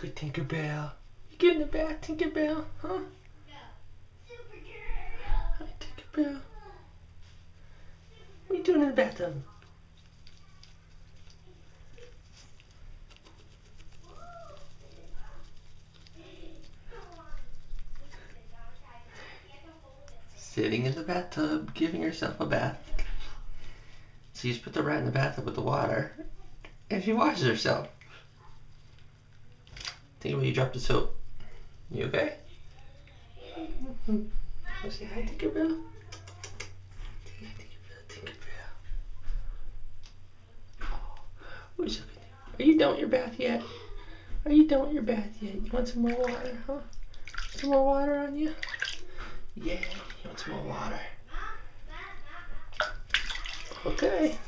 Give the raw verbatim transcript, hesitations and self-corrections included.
good Tinkerbell. You get in the bath, Tinkerbell, huh? Hi, Tinkerbell. What are you doing in the bathtub? Sitting in the bathtub, giving herself a bath. So you just put the rat in the bathtub with the water, and she washes herself. Think about you dropped the soap. You okay? Mm-hmm. Say hi, Tinkerbell. Tinkerbell, Tinkerbell. Oh, what's up? Are you done with your bath yet? Are you done with your bath yet? You want some more water, huh? Some more water on you? Yeah, you want some more water? Okay.